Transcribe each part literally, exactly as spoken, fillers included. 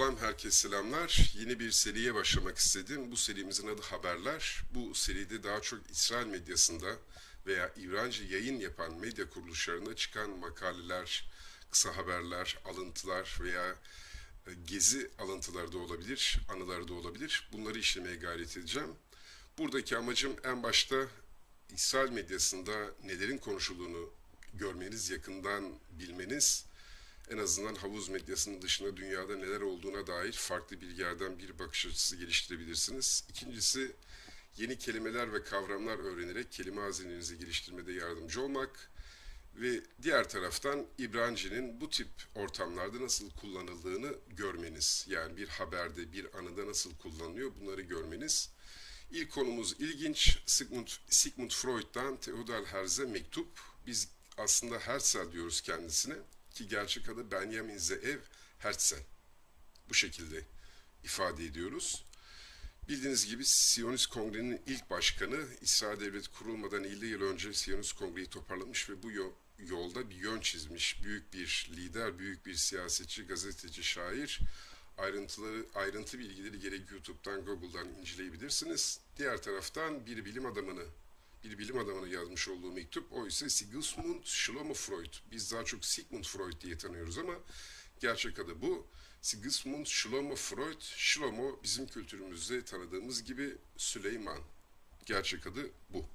YouTube'dan herkese selamlar. Yeni bir seriye başlamak istedim. Bu serimizin adı Haberler. Bu seride daha çok İsrail medyasında veya İbranice yayın yapan medya kuruluşlarında çıkan makaleler, kısa haberler, alıntılar veya gezi alıntıları da olabilir, anıları da olabilir. Bunları işlemeye gayret edeceğim. Buradaki amacım en başta İsrail medyasında nelerin konuşulduğunu görmeniz, yakından bilmeniz, en azından havuz medyasının dışında dünyada neler olduğuna dair farklı bilgilerden bir bakış açısı geliştirebilirsiniz. İkincisi, yeni kelimeler ve kavramlar öğrenerek kelime hazinenizi geliştirmede yardımcı olmak ve diğer taraftan İbranice'nin bu tip ortamlarda nasıl kullanıldığını görmeniz. Yani bir haberde, bir anıda nasıl kullanılıyor bunları görmeniz. İlk konumuz ilginç. Sigmund, Sigmund Freud'dan Theodor Herzl'e mektup. Biz aslında Herzl diyoruz kendisine ki gerçek adı Benjamin Zeev Herzl. Bu şekilde ifade ediyoruz. Bildiğiniz gibi Siyonist Kongre'nin ilk başkanı, İsrail Devleti kurulmadan elli yıl önce Siyonist Kongre'yi toparlamış ve bu yolda bir yön çizmiş. Büyük bir lider, büyük bir siyasetçi, gazeteci, şair. Ayrıntıları, ayrıntı bilgileri gerek YouTube'dan, Google'dan inceleyebilirsiniz. Diğer taraftan bir bilim adamını, bir bilim adamını yazmış olduğu mektup, o ise Sigmund Shlomo Freud. Biz daha çok Sigmund Freud diye tanıyoruz ama gerçek adı bu. Sigmund Shlomo Freud. Shlomo bizim kültürümüzde tanıdığımız gibi Süleyman. Gerçek adı bu.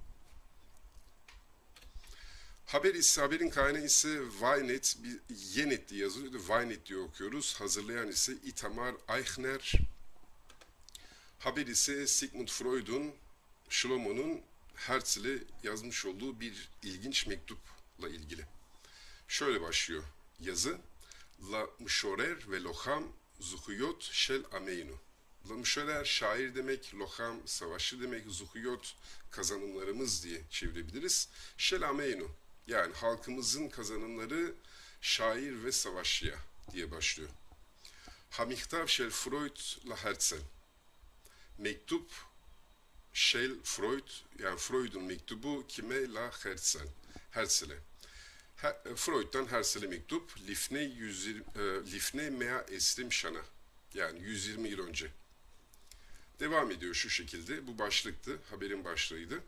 Haber ise, haberin kaynağı ise Ynet, Ynet diye yazılıyordu. Ynet diye okuyoruz. Hazırlayan ise Itamar Eichner. Haber ise Sigmund Freud'un, Shlomo'nun Herzl'e yazmış olduğu bir ilginç mektupla ilgili. Şöyle başlıyor yazı. La Müşorer ve Loham Zuhuyot Shel Ameynu. La Müşorer şair demek, Loham savaşçı demek, Zuhuyot kazanımlarımız diye çevirebiliriz. Shel Ameynu yani halkımızın kazanımları şair ve savaşçıya diye başlıyor. Hamihtav Shel Freud la Herzl. Mektup Shel Freud yani Freud'un mektubu kime? La Herzl. Herzl'e. Freud'dan Herzl'e mektup Lifne yüz yirmi Lifne mea esrim şana yani yüz yirmi yıl önce. Devam ediyor şu şekilde. Bu başlıktı. Haberin başlığıydı.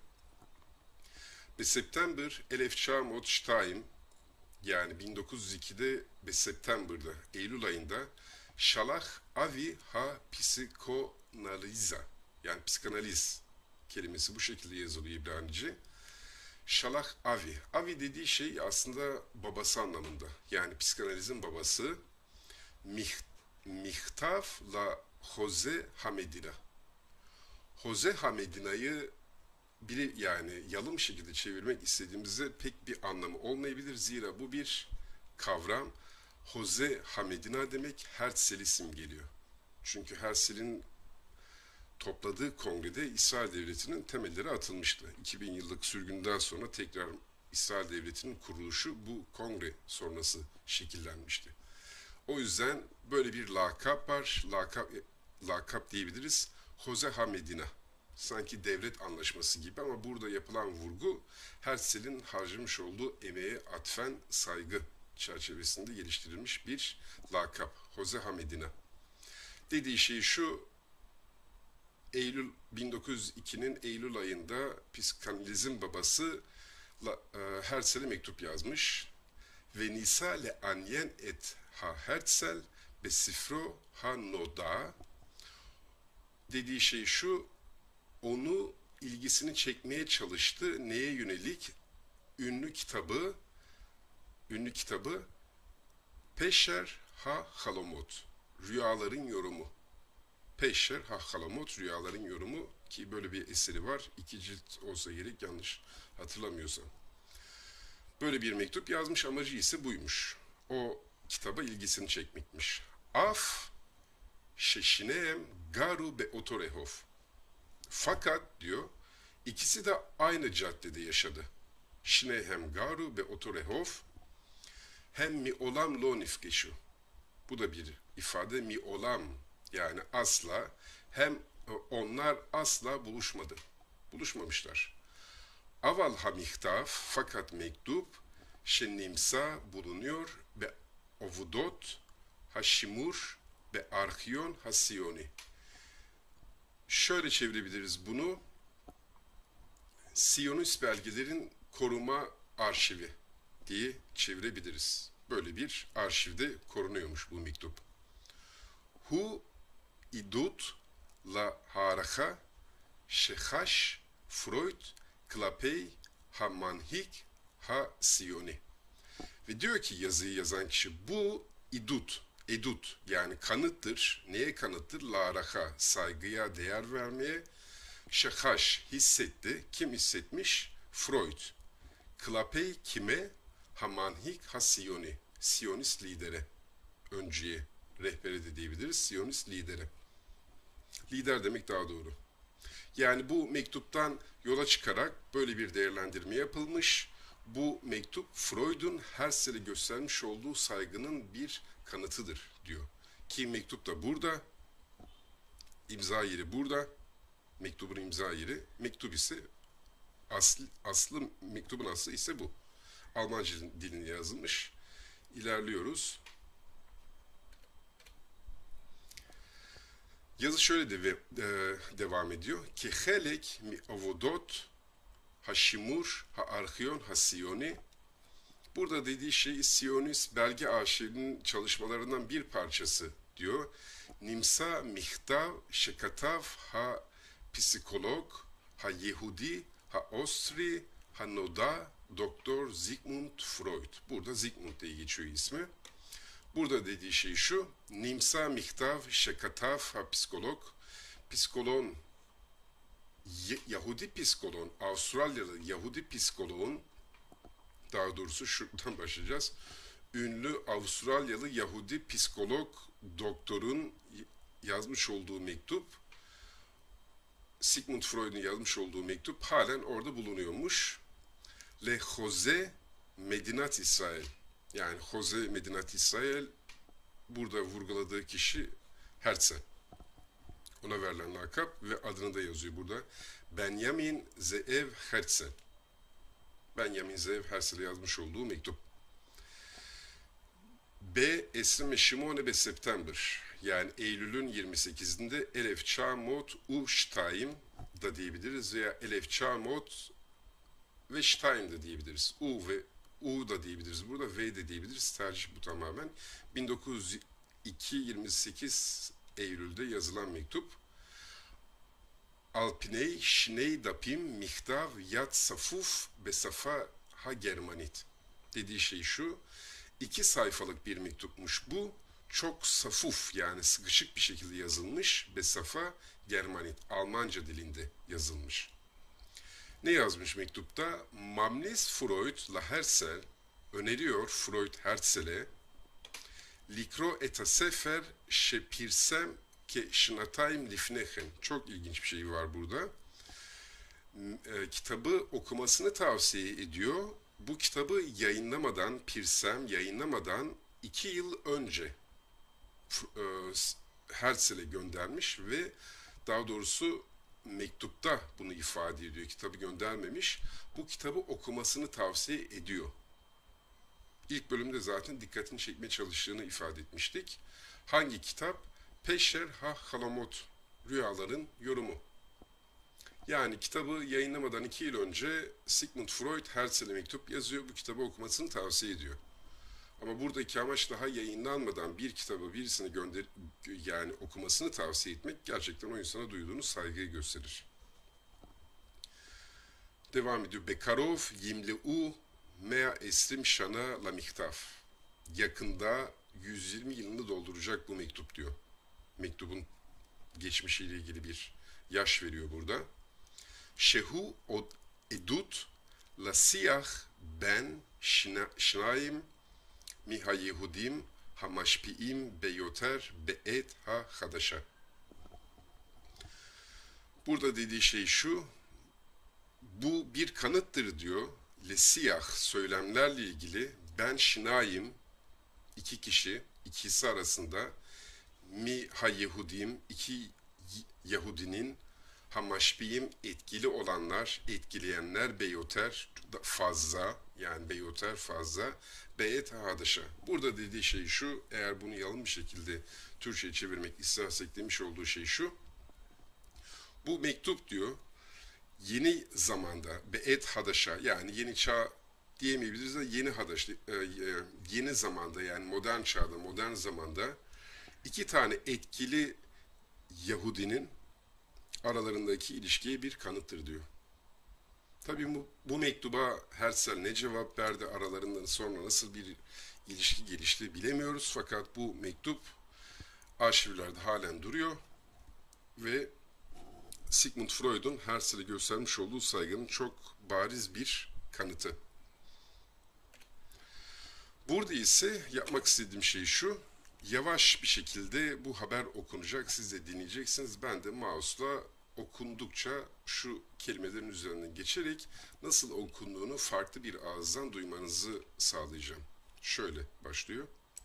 Be September elf çarmot ştayim yani bin dokuz yüz ikide Be September'da Eylül ayında Şalah avi ha psikonaliza yani psikanaliz kelimesi bu şekilde yazılıyor İbranice. Şalah avi. Avi dediği şey aslında babası anlamında. Yani psikanalizin babası. Mih, Mihtav la Jose Hamedina. Jose Hamedina'yı bir yani yalın bir şekilde çevirmek istediğimizde pek bir anlamı olmayabilir. Zira bu bir kavram. Jose Hamedina demek Herzl'e isim geliyor. Çünkü Herzl'in topladığı kongrede İsrail Devleti'nin temelleri atılmıştı. iki bin yıllık sürgünden sonra tekrar İsrail Devleti'nin kuruluşu bu kongre sonrası şekillenmişti. O yüzden böyle bir lakap var, lakap, lakap diyebiliriz. Jose Hamedina. Sanki devlet anlaşması gibi ama burada yapılan vurgu Herzl'in harcamış olduğu emeğe atfen saygı çerçevesinde geliştirilmiş bir lakap. Jose Hamedina. Dediği şey şu: Eylül bin dokuz yüz ikinin Eylül ayında psikanalizin babası e, Herzl'e mektup yazmış. Ve nisa le anyen et ha Herzl be sifro ha noda. Dediği şey şu: onu ilgisini çekmeye çalıştı. Neye yönelik? Ünlü kitabı, ünlü kitabı Peşer ha Halomot. Rüyaların yorumu. Peşer ha Halamot, rüyaların yorumu ki böyle bir eseri var. İki cilt olsa gerek yanlış hatırlamıyorsam. Böyle bir mektup yazmış, amacı ise buymuş. O kitaba ilgisini çekmekmiş. Af şeşinem garu be otorehov. Fakat diyor ikisi de aynı caddede yaşadı. Şinehem garu be otorehov hem mi olam lo nifgeşu. Bu da bir ifade mi olam. Yani asla hem onlar asla buluşmadı. Buluşmamışlar. Aval hamihtav fakat mektup şenimsa bulunuyor ve ovudot haşimur be archion ha-Siyoni. Şöyle çevirebiliriz bunu. Siyonist belgelerin koruma arşivi diye çevirebiliriz. Böyle bir arşivde korunuyormuş bu mektup. Hu idut la haracha shechash Freud klapey ha manhik ha Siyoni. Ve diyor ki yazıyı yazan kişi bu idut, edut yani kanıttır. Neye kanıttır? La haracha, saygıya, değer vermeye. Shechash hissetti. Kim hissetmiş? Freud. Klapey kime? Ha manhik ha Siyoni. Siyonist lidere. Öncüye, rehbere de diyebiliriz. Siyonist lidere. Lider demek daha doğru. Yani bu mektuptan yola çıkarak böyle bir değerlendirme yapılmış. Bu mektup Freud'un Herzl'e göstermiş olduğu saygının bir kanıtıdır diyor. Ki mektup da burada. İmza yeri burada. Mektubun imza yeri. Mektup ise aslı, aslı mektubun aslı ise bu. Almanca dilinde yazılmış. İlerliyoruz. Yazı şöyle de, e, devam ediyor. Ki helek mi avodot ha-Shimur ha-Archion ha-Siyoni. Burada dediği şey Siyonist belge arşivinin çalışmalarından bir parçası diyor. Nimsa mihtav shekatav ha-Psikolog ha-Yehudi ha-Ostri ha-Noda Doktor Sigmund Freud. Burada Sigmund diye geçiyor ismi. Burada dediği şey şu. Nimsa mihtav shekatav ha-Psikolog. Psikolon, Yahudi psikoloğun, Avustralyalı Yahudi psikoloğun, daha doğrusu şuradan başlayacağız. Ünlü Avustralyalı Yahudi psikolog doktorun yazmış olduğu mektup, Sigmund Freud'un yazmış olduğu mektup halen orada bulunuyormuş. Le Jose Medinat İsrail. Yani Jose Medinat İsrail, burada vurguladığı kişi Herzl. Ona verilen lakap ve adını da yazıyor burada. Benjamin Zeev Herzl. Benjamin Zeev Herzl'e yazmış olduğu mektup. B. Esrim Şimone be September. Yani Eylül'ün yirmi sekizinde Elef Çamot U Stein da diyebiliriz veya Elef Çamot ve Stein de diyebiliriz. U ve U da diyebiliriz. Burada V de diyebiliriz. Tercih bu tamamen. bin dokuz yüz iki yirmi sekiz Eylül'de yazılan mektup. Alpiney Şiney Dapim Mihtav Yat Safuf Besafa Ha Germanit. Dediği şey şu. İki sayfalık bir mektupmuş bu. Çok safuf yani sıkışık bir şekilde yazılmış. Besafa Germanit. Almanca dilinde yazılmış. Ne yazmış mektupta? Mamlis Freud la Herzl öneriyor Freud Herzl'e Likro eta sefer şepirsem ke şnatayim lifnehen. Çok ilginç bir şey var burada. E, kitabı okumasını tavsiye ediyor. Bu kitabı yayınlamadan, Pirsem yayınlamadan iki yıl önce e, Herzl'e göndermiş ve daha doğrusu mektupta bunu ifade ediyor. Kitabı göndermemiş. Bu kitabı okumasını tavsiye ediyor. İlk bölümde zaten dikkatini çekmeye çalıştığını ifade etmiştik. Hangi kitap? Peşer ha Halamot, Rüyaların Yorumu. Yani kitabı yayınlamadan iki yıl önce Sigmund Freud Herzl'e mektup yazıyor. Bu kitabı okumasını tavsiye ediyor. Ama buradaki amaç daha yayınlanmadan bir kitabı birisine gönder, yani okumasını tavsiye etmek gerçekten o insana duyduğunuz saygıyı gösterir. Devam ediyor. Bekarov yimleu mea esrim şana la mihtaf. Yakında yüz yirmi yılını dolduracak bu mektup diyor. Mektubun geçmişiyle ilgili bir yaş veriyor burada. Shehu od edut la siyah ben şnaim mi ha Yehudim ha maşpiim beyoter beet ha hadaşa. Burada dediği şey şu, bu bir kanıttır diyor. Le siyah söylemlerle ilgili ben şinayim iki kişi, ikisi arasında mi ha Yehudim iki Yahudinin ha maşpiyim etkili olanlar, etkileyenler beyoter fazla Yani beyoter fazla, beyet hadaşa. Burada dediği şey şu, eğer bunu yalın bir şekilde Türkçe'ye çevirmek istersek demiş olduğu şey şu. Bu mektup diyor, yeni zamanda, beyet hadaşa, yani yeni çağ diyemeyebiliriz de yeni hadaş, yeni zamanda, yani modern çağda, modern zamanda iki tane etkili Yahudinin aralarındaki ilişkiye bir kanıttır diyor. Tabii bu, bu mektuba Herzl ne cevap verdi, aralarından sonra nasıl bir ilişki gelişti bilemiyoruz. Fakat bu mektup arşivlerde halen duruyor ve Sigmund Freud'un Herzl'e göstermiş olduğu saygının çok bariz bir kanıtı. Burada ise yapmak istediğim şey şu, yavaş bir şekilde bu haber okunacak, siz de dinleyeceksiniz. Ben de mouse'la okundukça şu kelimelerin üzerinden geçerek nasıl okunduğunu farklı bir ağızdan duymanızı sağlayacağım. Şöyle başlıyor.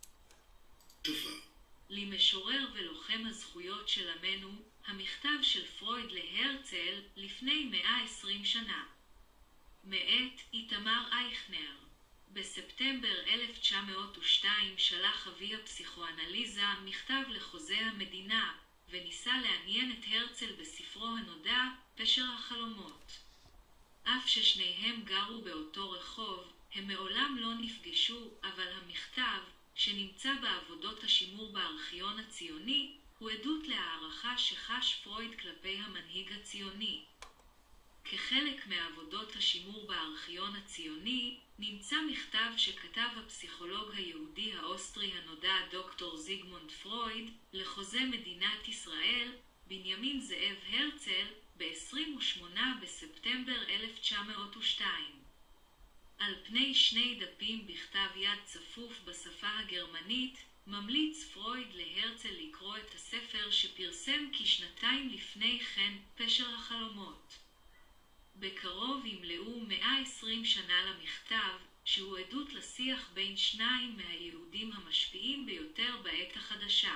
למשורר ולוחם הזכויות של עמנו, המכתב של פרויד להרצל לפני מאה ועשרים שנה. מאת איתמר אייכנר. בספטמבר אלף תשע מאות ושתיים שלח אבי הפסיכואנליזה מכתב לחוזה המדינה, וניסה לעניין את הרצל בספרו הנודע פשר החלומות. אף ששניהם גרו באותו רחוב, הם מעולם לא נפגשו, אבל המכתב, שנמצא בעבודות השימור בארכיון הציוני, הוא עדות להערכה שחש פרויד כלפי המנהיג הציוני. כחלק מעבודות השימור בארכיון הציוני, נמצא מכתב שכתב הפסיכולוג היהודי האוסטרי הנודע דוקטור זיגמונד פרויד לחוזה מדינת ישראל, בנימין זאב הרצל, ב-עשרים ושמונה בספטמבר אלף תשע מאות ושתיים. על פני שני דפים בכתב יד צפוף בשפה הגרמנית, ממליץ פרויד להרצל לקרוא את הספר שפרסם כשנתיים לפני כן, פשר החלומות. בקרוב ימלאו מאה ועשרים שנה למכתב, שהוא עדות לשיח בין שניים מהיהודים המשפיעים ביותר בעת החדשה.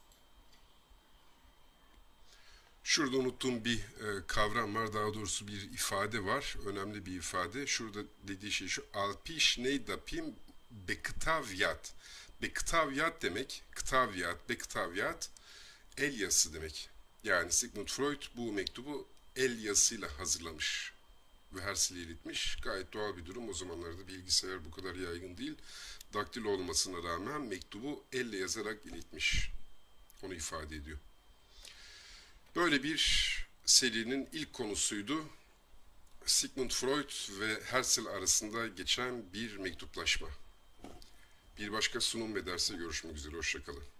Şurada unuttuğum bir e, kavram var, daha doğrusu bir ifade var, önemli bir ifade. Şurada dediği şey şu, alpiş ney dapim bektaviyat. Bektaviyat demek, ktaviyat, bektaviyat, el yazısı demek. Yani Sigmund Freud bu mektubu el yazısıyla hazırlamış ve Herzl'e iletmiş. Gayet doğal bir durum. O zamanlarda bilgisayar bu kadar yaygın değil. Daktilo olmasına rağmen mektubu elle yazarak iletmiş. Onu ifade ediyor. Böyle bir serinin ilk konusuydu. Sigmund Freud ve Herzl arasında geçen bir mektuplaşma. Bir başka sunum ve derste görüşmek üzere. Hoşça kalın.